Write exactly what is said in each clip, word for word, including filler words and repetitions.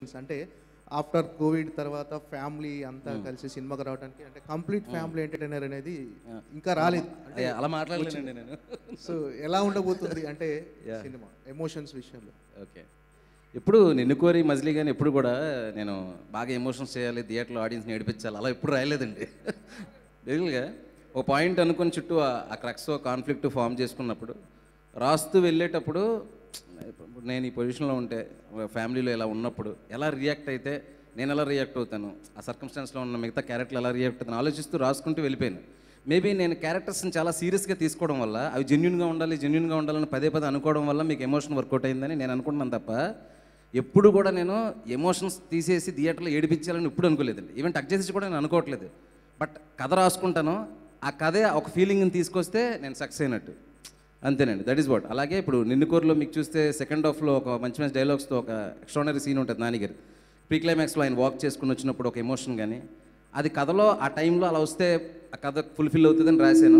అంటే after Covid తర్వాత family అంతా కలిసి సినిమాకి రావడానికి అంటే కంప్లీట్ ఫ్యామిలీ ఎంటర్టైనర్ అనేది ఇంకా రాలేదు అంటే అలా మాట్లాడలేనండి నేను. సో ఎలా ఉండబోతుంది అంటే సినిమా ఎమోషన్స్ విషయంలో? ఓకే, ఇప్పుడు నిన్ను కోరి మజిలీ కానీ ఎప్పుడు కూడా నేను బాగా ఎమోషన్స్ చేయాలి, థియేటర్లో ఆడియన్స్ని ఏడిపించాలి అలా ఎప్పుడు రాయలేదండి. బేసికల్గా ఒక పాయింట్ అనుకుని చుట్టూ ఆ క్రక్స్ కాన్ఫ్లిక్ట్ ఫామ్ చేసుకున్నప్పుడు రాస్తూ వెళ్ళేటప్పుడు నేను ఈ పొజిషన్లో ఉంటే ఫ్యామిలీలో ఎలా ఉన్నప్పుడు ఎలా రియాక్ట్ అయితే నేను ఎలా రియాక్ట్ అవుతాను, ఆ సర్కమ్స్టాన్స్లో ఉన్న మిగతా క్యారెక్టర్లు ఎలా రియాక్ట్ అవుతాను ఆలోచిస్తూ రాసుకుంటూ వెళ్ళిపోయాను. మేబీ నేను క్యారెక్టర్స్ని చాలా సీరియస్గా తీసుకోవడం వల్ల అవి జెన్యున్గా ఉండాలి జెన్యున్గా ఉండాలని పదే పదే అనుకోవడం వల్ల మీకు ఎమోషన్ వర్కౌట్ అయిందని నేను అనుకుంటున్నాను తప్ప ఎప్పుడు కూడా నేను ఎమోషన్స్ తీసేసి థియేటర్లో ఏడిపించాలని ఎప్పుడు అనుకోలేదండి. ఈవెన్ టక్ చేసి కూడా నేను అనుకోవట్లేదు. బట్ కథ రాసుకుంటాను, ఆ కథే ఒక ఫీలింగ్ని తీసుకొస్తే నేను సక్సెస్ అయినట్టు అంతేనండి. That is what. అలాగే ఇప్పుడు నిన్ను కోరిలో మీకు చూస్తే సెకండ్ హాఫ్లో ఒక మంచి మంచి డైలాగ్స్తో ఒక ఎక్స్ట్రానరీ సీన్ ఉంటుంది నానిగారు. ప్రీ క్లైమాక్స్లో ఆయన వాక్ చేసుకుని వచ్చినప్పుడు ఒక ఎమోషన్ కానీ అది కథలో ఆ టైంలో అలా వస్తే ఆ కథ ఫుల్ఫిల్ అవుతుందని రాశాను.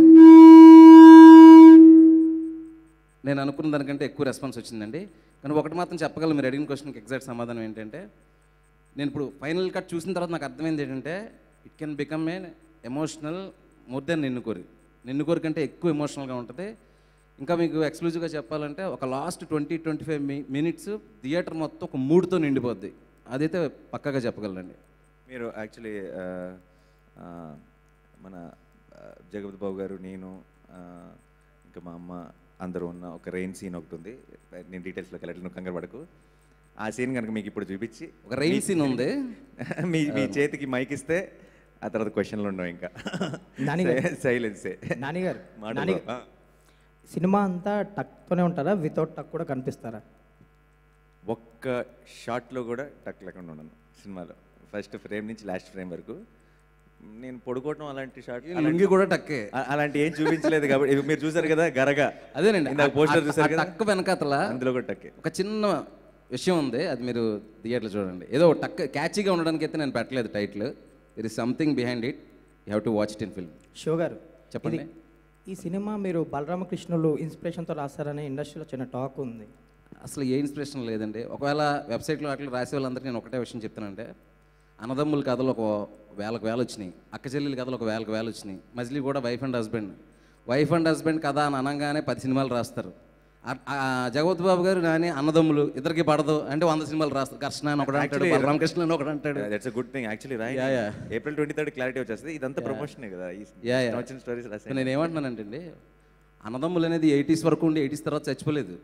నేను అనుకున్న దానికంటే ఎక్కువ రెస్పాన్స్ వచ్చిందండి. కానీ ఒకటి మాత్రం చెప్పగలను, మీరు అడిగిన క్వశ్చన్కి ఎగ్జాక్ట్ సమాధానం ఏంటంటే నేను ఇప్పుడు ఫైనల్ కట్ చూసిన తర్వాత నాకు అర్థమైంది ఏంటంటే it can become a emotional more than నిన్ను కోరి. నిన్ను కోరి కంటే ఎక్కువ ఎమోషనల్గా ఉంటుంది. ఇంకా మీకు ఎక్స్క్లూజివ్గా చెప్పాలంటే ఒక last twenty twenty five minutes theatre మొత్తం ఒక మూడ్తో నిండిపోద్ది. అదైతే పక్కాగా చెప్పగలనండి. మీరు యాక్చువల్లీ మన జగపతి బాబు గారు, నేను, ఇంకా మా అమ్మ అందరూ ఉన్న ఒక రెయిన్ సీన్ ఒకటి ఉంది. నేను డీటెయిల్స్లోకి వెళ్ళట్లేదు, కంగారు పడకు. ఆ సీన్ కనుక మీకు ఇప్పుడు చూపించి ఒక రెయిన్ సీన్ ఉంది, మీ మీ చేతికి మైక్ ఇస్తే ఆ తర్వాత క్వశ్చన్లు ఉండవు, ఇంకా సైలెన్సే. నానిగారు సినిమా అంతా టక్తోనే ఉంటారా, వితౌట్ టక్ కూడా కనిపిస్తారా? ఒక్క షాట్లో కూడా టక్ లేకుండా ఉన్నాను సినిమాలో. ఫస్ట్ ఫ్రేమ్ నుంచి లాస్ట్ ఫ్రేమ్ వరకు నేను పడుకోవటం అలాంటి షాట్ అలాంటి కూడా టక్కే అలాంటి ఏం చూపించలేదు. కాబట్టి మీరు చూసారు కదా గరగా, అదేనండి పోస్టర్ చూసారు కదా, టక్ వెనకాతల అందులో కూడా టక్కే. ఒక చిన్న విషయం ఉంది, అది మీరు థియేటర్లో చూడండి. ఏదో టక్ క్యాచీగా ఉండడానికి అయితే నేను పెట్టలేదు title. There is something behind it, you have to watch it in film. షో గారు చెప్పండి. ఈ సినిమా మీరు బలరామకృష్ణులు ఇన్స్పిరేషన్తో రాస్తారనే ఇండస్ట్రీలో చిన్న టాక్ ఉంది. అసలు ఏ ఇన్స్పిరేషన్ లేదండి. ఒకవేళ వెబ్సైట్లో అట్లా రాసే వాళ్ళందరికీ నేను ఒకటే విషయం చెప్తానంటే, అన్నదమ్ముల కథలు ఒక వేలకు వేలు వచ్చినాయి, అక్క చెల్లెల కథలు ఒక వేలకు వేలు వచ్చినాయి, మజిలీ కూడా wife and husband. Wife and husband కథ అని అనగానే పది సినిమాలు రాస్తారు. జగపతి బాబు గారు నాని అన్నదమ్ములు ఇద్దరికి పడదు అంటే వంద సినిమాలు రాస్తారు. కృష్ణ అని ఒకటి అంటాడు, బలరామకృష్ణ అని ఒకటి అంటాడు. That's a good thing actually. Right, April twenty third clarity వచ్చేస్తుంది. ఇదంతా ప్రమోషనే కదా ఈ స్టోరీస్ రాసి. నేను ఏమంటున్నానంటే అండి, అన్నదమ్ములు అనేది ఎయిటీస్ వరకు ఉండి ఎయిటీస్ తర్వాత చచ్చిపోలేదు.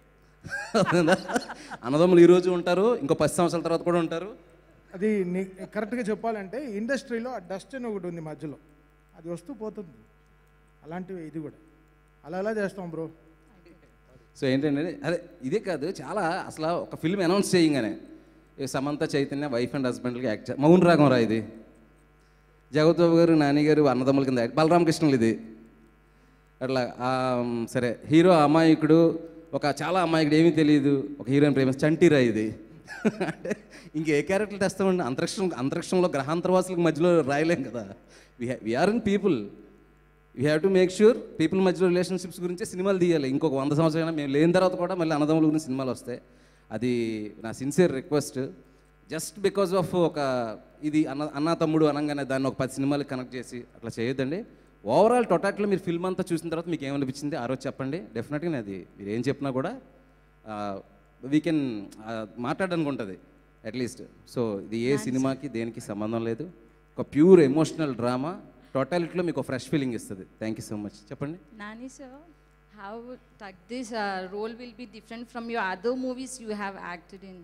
అన్నదమ్ములు ఈరోజు ఉంటారు, ఇంకో పది సంవత్సరాల తర్వాత కూడా ఉంటారు. అది కరెక్ట్గా చెప్పాలంటే ఇండస్ట్రీలో ఆ డస్ట్ అని ఒకటి ఉంది మధ్యలో, అది వస్తూ పోతుంది. అలాంటివి ఇది కూడా అలా ఎలా చేస్తాం బ్రో. సో ఏంటంటే అదే ఇదే కాదు, చాలా అసలు ఒక ఫిల్మ్ అనౌన్స్ చేయగానే సమంత చైతన్య వైఫ్ అండ్ హస్బెండ్కి యాక్ట్ మౌన్ రాగం రా ఇది, జగత్ బాబు గారు నాని గారు అన్నదమ్ముల కింద యాక్ట్, బలరామకృష్ణులు ఇది అట్లా. సరే, హీరో అమాయకుడు, ఒక చాలా అమాయకుడు ఏమీ తెలియదు, ఒక హీరోయిన్ ప్రేమ చంటిరా ఇది. అంటే ఇంకే క్యారెక్టర్లు తెస్తామండి, అంతరిక్షం అంతరిక్షంలో గ్రహాంతరవాసులకు మధ్యలో రాయలేం కదా. We we're in people, we have to make sure people మధ్యలో రిలేషన్షిప్స్ గురించే సినిమాలు తీయాలి. ఇంకొక వంద సంవత్సరాలు మేము లేని తర్వాత కూడా మళ్ళీ అన్నదమ్ముల గురించి సినిమాలు వస్తాయి. అది నా sincere request. Just because of ఒక ఇది అన్న అన్న తమ్ముడు అనగానే దాన్ని ఒక పది సినిమాలకు కనెక్ట్ చేసి అట్లా చేయొద్దండి. ఓవరాల్ టోటాట్లో మీరు ఫిల్మ్ అంతా చూసిన తర్వాత మీకు ఏమనిపించింది ఆ రోజు చెప్పండి. డెఫినెట్గా అది మీరు ఏం చెప్పినా కూడా వీ కెన్ మాట్లాడడానికి ఉంటుంది అట్లీస్ట్. సో ఇది ఏ సినిమాకి దేనికి సంబంధం లేదు, ఒక ప్యూర్ ఎమోషనల్ డ్రామా. టోటాలిటీలో మీకు ఫ్రెష్ ఫీలింగ్ ఇస్తుంది. Thank you so much. చెప్పండి. Nani sir, how tak this uh, role will be different from your other movies you have acted in?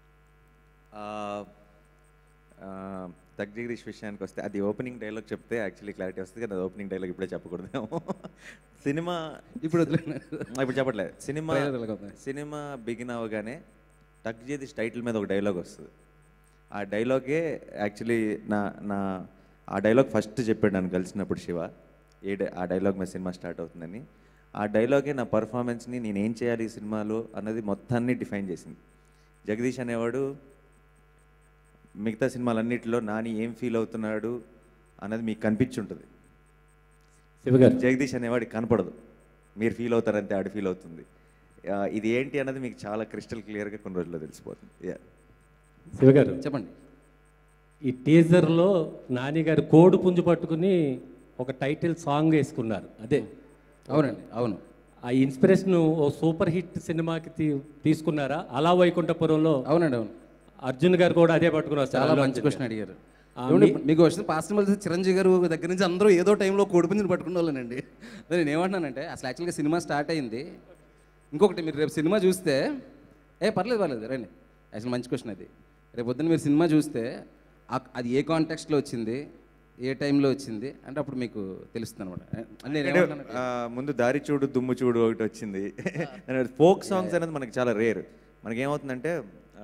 తగ్ జగదీష్ విషయానికి వస్తే అది ఓపెనింగ్ డైలాగ్ చెప్తే యాక్చువల్లీ క్లారిటీ వస్తుంది కదా. ఓపెనింగ్ డైలాగ్ ఇప్పుడే చెప్పకూడదేమో. సినిమా ఇప్పుడు ఇప్పుడు చెప్పట్లేదు. సినిమా సినిమా బిగిన్ అవ్వగానే టగ్ జగదీష్ టైటిల్ మీద ఒక డైలాగ్ వస్తుంది. ఆ డైలాగే యాక్చువల్లీ నా నా ఆ డైలాగ్ ఫస్ట్ చెప్పాడు నన్ను కలిసినప్పుడు శివ, ఏ ఆ డైలాగ్ మీద సినిమా స్టార్ట్ అవుతుందని. ఆ డైలాగే నా పర్ఫార్మెన్స్ని నేను ఏం చేయాలి ఈ సినిమాలో అన్నది మొత్తాన్ని డిఫైన్ చేసింది. జగదీష్ అనేవాడు మిగతా సినిమాలన్నింటిలో నాని ఏం ఫీల్ అవుతున్నాడు అన్నది మీకు కనిపించుంటుంది, జగదీష్ అనేవాడు కనపడదు. మీరు ఫీల్ అవుతారంతే ఆడు ఫీల్ అవుతుంది. ఇది ఏంటి అన్నది మీకు చాలా క్రిస్టల్ క్లియర్గా కొన్ని రోజుల్లో తెలిసిపోతుంది. యా శివగారు చెప్పండి. ఈ టీజర్లో నాని గారు కోడి పుంజు పట్టుకుని ఒక టైటిల్ సాంగ్ వేసుకున్నారు. అదే అవునండి, అవును. ఆ ఇన్స్పిరేషన్ ఓ సూపర్ హిట్ సినిమాకి తీ తీసుకున్నారా? అలా వైకుంఠపురంలో అవునండి, అవును. అర్జున్ గారు కూడా అదే పట్టుకున్నారు. చాలా మంచి క్వశ్చన్ అడిగారు. మీకు వచ్చిన పాస్ట్ సినిమాలు చిరంజీవి గారు దగ్గర నుంచి అందరూ ఏదో టైంలో కోడిపుంజుని పట్టుకున్న వాళ్ళనండి. నేను ఏమంటున్నానంటే అసలు యాక్చువల్గా సినిమా స్టార్ట్ అయింది. ఇంకొకటి, మీరు రేపు సినిమా చూస్తే ఏ పర్లేదు పర్లేదు రండి, అసలు మంచి క్వశ్చన్ అది. రేపు పొద్దున్న మీరు సినిమా చూస్తే అది ఏ కాంటెక్స్ట్లో వచ్చింది, ఏ టైంలో వచ్చింది అంటే అప్పుడు మీకు తెలుస్తుంది అనమాట. ముందు దారి చూడు దుమ్ము చూడు ఒకటి వచ్చింది. ఫోక్ సాంగ్స్ అనేది మనకి చాలా రేర్. మనకేమవుతుందంటే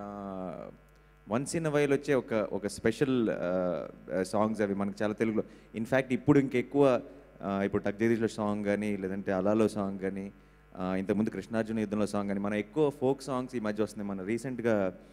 వన్స్ ఇన్ వైల్ వచ్చే ఒక ఒక స్పెషల్ సాంగ్స్ అవి మనకు చాలా తెలుగులో. ఇన్ఫ్యాక్ట్ ఇప్పుడు ఇంకెక్కువ ఇప్పుడు టక్ జగదీష్లో సాంగ్ కానీ, లేదంటే అలాలో సాంగ్ కానీ, ఇంతకుముందు కృష్ణార్జున యుద్ధంలో సాంగ్ కానీ, మన ఎక్కువ ఫోక్ సాంగ్స్ ఈ మధ్య వస్తున్నాయి. మన రీసెంట్గా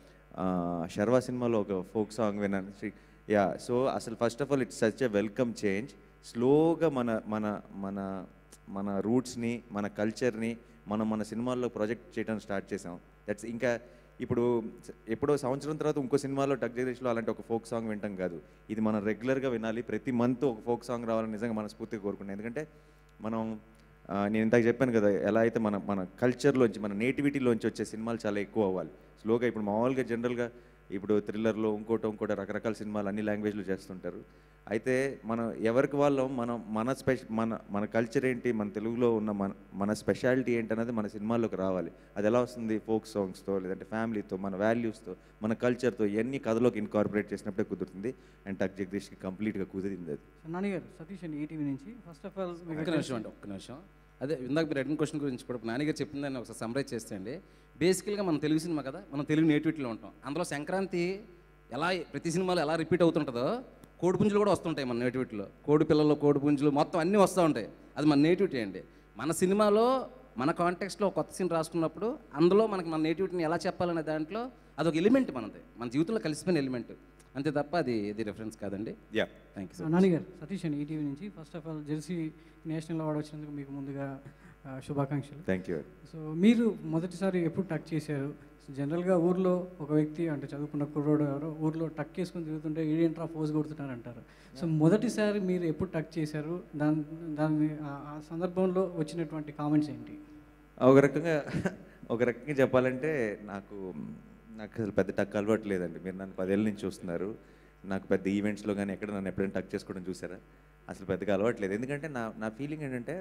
శర్వా సినిమాలో ఒక ఫోక్ సాంగ్ విన్నాను. యా, సో అసలు first of all it's such a welcome change. స్లోగా మన మన మన మన రూట్స్ని, మన కల్చర్ని మనం మన సినిమాల్లో ప్రొజెక్ట్ చేయడం స్టార్ట్ చేసాం. దట్స్ ఇంకా ఇప్పుడు ఎప్పుడో సంవత్సరం తర్వాత ఇంకో సినిమాలో టక్ జగదీష్లో అలాంటి ఒక ఫోక్ సాంగ్ వింటాం కాదు. ఇది మనం రెగ్యులర్గా వినాలి. ప్రతి మంత్ ఒక ఫోక్ సాంగ్ రావాలని నిజంగా మనస్ఫూర్తిగా కోరుకున్నాను. ఎందుకంటే మనం నేను ఇందాక చెప్పాను కదా, ఎలా అయితే మన మన కల్చర్లోంచి, మన నేటివిటీలోంచి వచ్చే సినిమాలు చాలా ఎక్కువ అవ్వాలి స్లోగా. ఇప్పుడు మామూలుగా జనరల్గా ఇప్పుడు థ్రిల్లర్లో ఇంకోటి ఇంకోటి రకరకాల సినిమాలు అన్ని లాంగ్వేజ్లో చేస్తుంటారు. అయితే మనం ఎవరికి వాళ్ళం మనం మన స్పెష మన మన కల్చర్ ఏంటి, మన తెలుగులో ఉన్న మన మన స్పెషాలిటీ ఏంటి అనేది మన సినిమాల్లోకి రావాలి. అది ఎలా వస్తుంది? ఫోక్ సాంగ్స్తో, లేదంటే ఫ్యామిలీతో, మన వాల్యూస్తో, మన కల్చర్తో ఇవన్నీ కథలోకి ఇన్కార్పొరేట్ చేసినప్పుడే కుదురుతుంది. అండ్ టక్ జగదీష్కి కంప్లీట్గా కుదిరింది అది. నాని గారు, సతీష్ అండి, ఈటీవీ నుంచి. ఫస్ట్ ఆఫ్ ఆల్ ఒక్క నిమిషం అండి, ఒక్క నిమిషం. అదే ఇందాక మీరు అడిగిన క్వశ్చన్ గురించి కూడా నాన్నగారు చెప్పిందని ఒకసారి సమ్మరైజ్ చేస్తే అండి, బేసికల్గా మనం తెలుగు సినిమా కదా, మనం తెలుగు నేటివిటీలో ఉంటాం. అందులో సంక్రాంతి ఎలా ప్రతి సినిమాలో ఎలా రిపీట్ అవుతుంటుందో కోడిపుంజులు కూడా వస్తుంటాయి మన నేటివిటీలో. కోడి పిల్లలు, కోడిపుంజులు మొత్తం అన్నీ వస్తూ ఉంటాయి. అది మన నేటివిటీ అండి. మన సినిమాలో మన కాంటెక్స్ట్లో కొత్త సీన్ రాసుకున్నప్పుడు అందులో మనకి మన నేటివిటీని ఎలా చెప్పాలనే దాంట్లో అదొక ఎలిమెంట్ మనది, మన జీవితంలో కలిసిపోయిన ఎలిమెంట్, అంతే తప్ప అది ఇది రెఫరెన్స్ కాదండి. Yeah, thank you. నాని గారు, సతీష్ అండి, ఈటీవీ నుంచి. First of all Jersey national award వచ్చినందుకు మీకు ముందుగా శుభాకాంక్షలు. Thank you. సో మీరు మొదటిసారి ఎప్పుడు టక్ చేశారు? జనరల్గా ఊర్లో ఒక వ్యక్తి అంటే చదువుకున్న కుర్రోడు ఎవరో ఊర్లో టక్ చేసుకుని తిరుగుతుంటే ఏంట్రా పోజ్ కొడుతున్నారు అంటారు. సో మొదటిసారి మీరు ఎప్పుడు టక్ చేశారు? దాని దాన్ని ఆ సందర్భంలో వచ్చినటువంటి కామెంట్స్ ఏంటి? ఒక రకంగా ఒక రకంగా చెప్పాలంటే నాకు నాకు అసలు పెద్ద టక్ అలవాటు లేదండి. మీరు నన్ను పదేళ్ళ నుంచి చూస్తున్నారు. నాకు పెద్ద ఈవెంట్స్లో కానీ ఎక్కడ నన్ను ఎప్పుడైనా టక్ చేసుకోవడం చూసారా? అసలు పెద్దగా అలవాటు లేదు. ఎందుకంటే నా నా ఫీలింగ్ ఏంటంటే,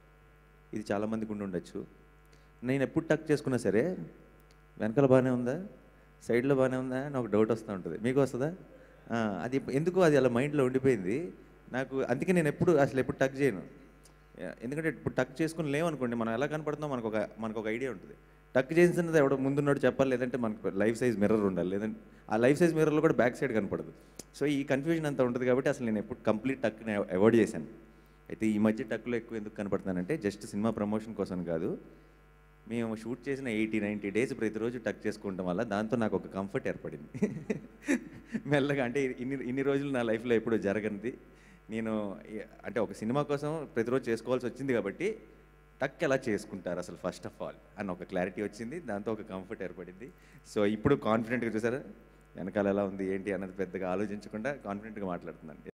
ఇది చాలామందికి ఉండి ఉండొచ్చు, నేను ఎప్పుడు టక్ చేసుకున్నా సరే వెనకాల బాగానే ఉందా, సైడ్లో బాగానే ఉందా అని ఒక డౌట్ వస్తూ ఉంటుంది. మీకు వస్తుందా? అది ఎందుకు అది అలా మైండ్లో ఉండిపోయింది నాకు. అందుకే నేను ఎప్పుడు అసలు ఎప్పుడు టక్ చేయను. ఎందుకంటే ఇప్పుడు టక్ చేసుకుని లేవనుకోండి, మనం ఎలా కనపడుతుందో మనకు ఒక మనకు ఒక ఐడియా ఉంటుంది. టక్ చేసినది ఎవడో ముందున్నాడు చెప్పాలి, లేదంటే మనకు లైఫ్ సైజ్ మిర్రర్ ఉండాలి, లేదంటే ఆ లైఫ్ సైజ్ మిర్రర్లో కూడా బ్యాక్ సైడ్ కనపడదు. సో ఈ కన్ఫ్యూజన్ అంతా ఉంటుంది. కాబట్టి అసలు నేను ఎప్పుడు కంప్లీట్ టక్ని అవాయిడ్ చేశాను. అయితే ఈ మధ్య టక్లో ఎక్కువ ఎందుకు కనపడుతున్నానంటే, జస్ట్ సినిమా ప్రమోషన్ కోసం కాదు, మేము షూట్ చేసిన ఎయిటీ నైంటీ డేస్ ప్రతిరోజు టక్ చేసుకుంటాం వల్ల దాంతో నాకు ఒక కంఫర్ట్ ఏర్పడింది మెల్లగా. అంటే ఇన్ని ఇన్ని రోజులు నా లైఫ్లో ఎప్పుడూ జరగనిది. నేను అంటే ఒక సినిమా కోసం ప్రతిరోజు చేసుకోవాల్సి వచ్చింది కాబట్టి టక్ ఎలా చేసుకుంటారు అసలు ఫస్ట్ ఆఫ్ ఆల్ అన్న ఒక క్లారిటీ వచ్చింది. దాంతో ఒక కంఫర్ట్ ఏర్పడింది. సో ఇప్పుడు కాన్ఫిడెంట్గా చూసారా, వెనకాల ఎలా ఉంది ఏంటి అన్నది పెద్దగా ఆలోచించకుండా కాన్ఫిడెంట్గా మాట్లాడుతున్నాను.